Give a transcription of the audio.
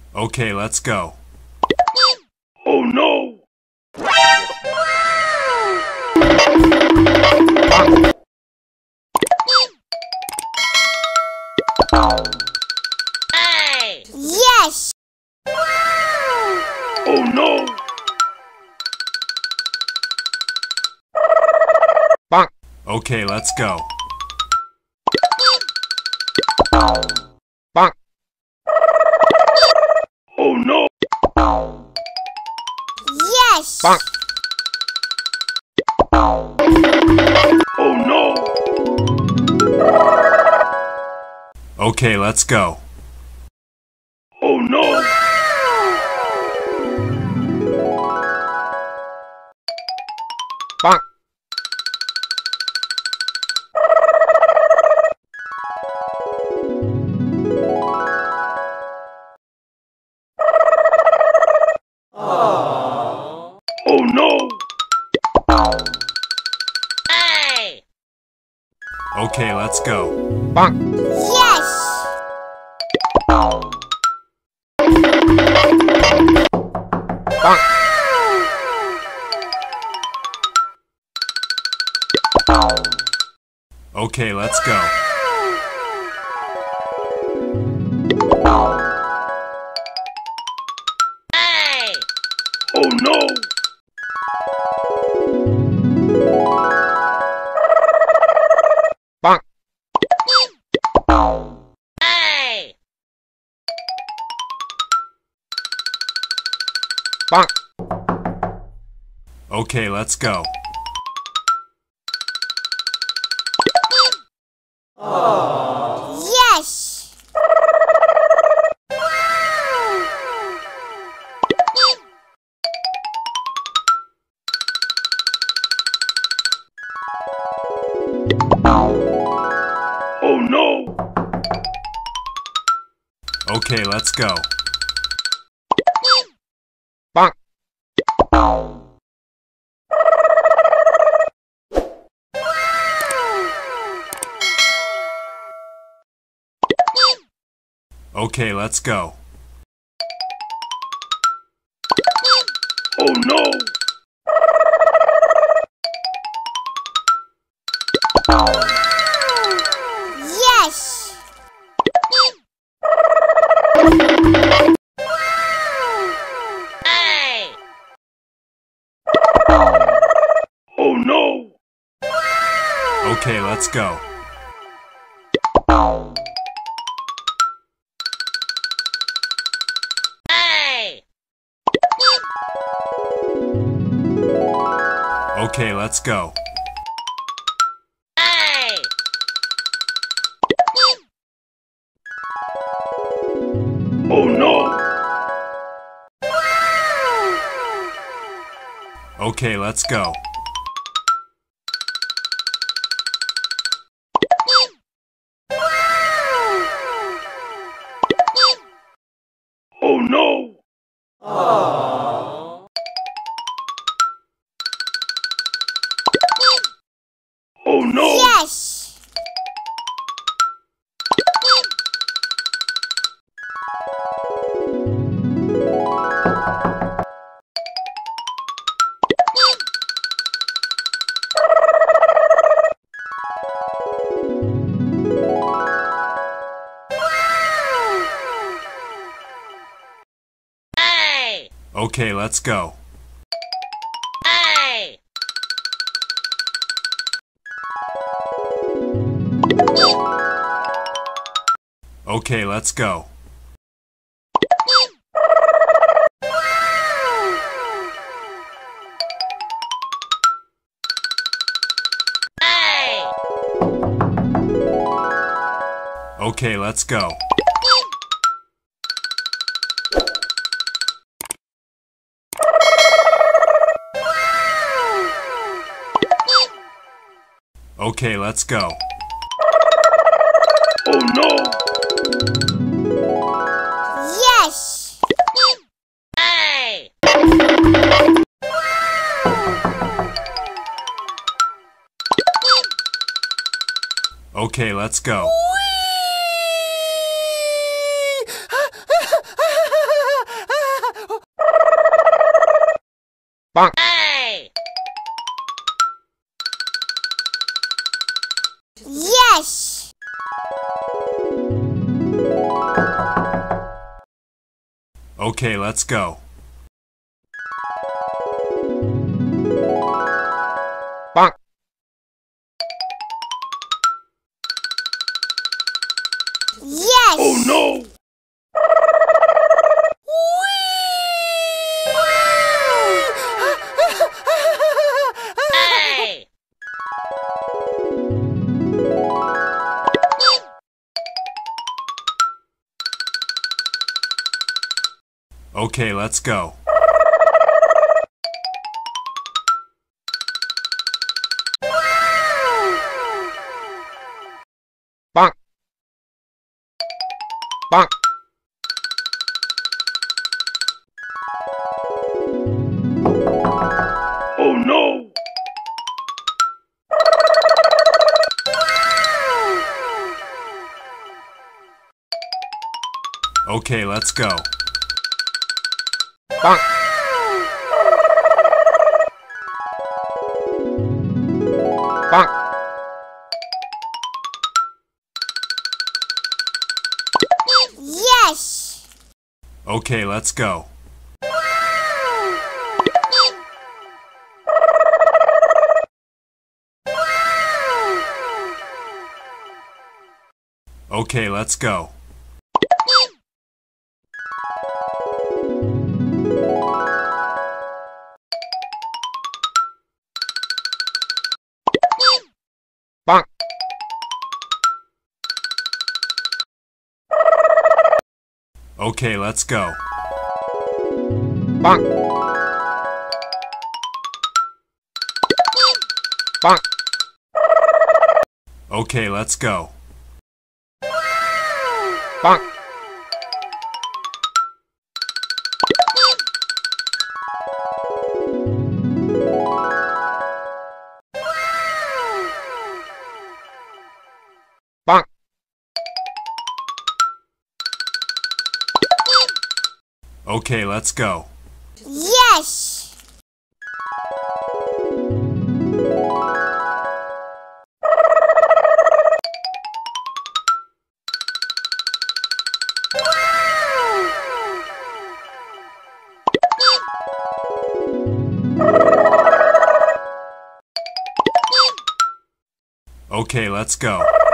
Okay, let's go. Oh no! Yes! Oh no! Okay, let's go. Oh no! Yes! Oh no! Okay, let's go. Oh no! Oh no! Okay, let's go. Yes! Okay, let's go. Oh no! Okay, let's go. Yes! Oh no! Okay, let's go. Okay, let's go. Oh no! Yes! Oh no! Okay, let's go. Okay, let's go. Oh no! Okay, let's go. Oh no! Oh no! Yes! Okay, let's go. Okay, let's go. Okay, let's go. Okay, let's go. Oh no! Yes! Okay, let's go. Okay, let's go. Bonk. Yes. Oh no! Hey! Okay, let's go. Bonk. Bonk. Oh no! Okay, let's go. Bonk. Bonk. Yes. Okay, let's go. Okay, let's go. Bonk. Okay, let's go. Bonk. Bonk. Okay, let's go. Bonk. Bonk. Okay, let's go. Yes. Okay, let's go.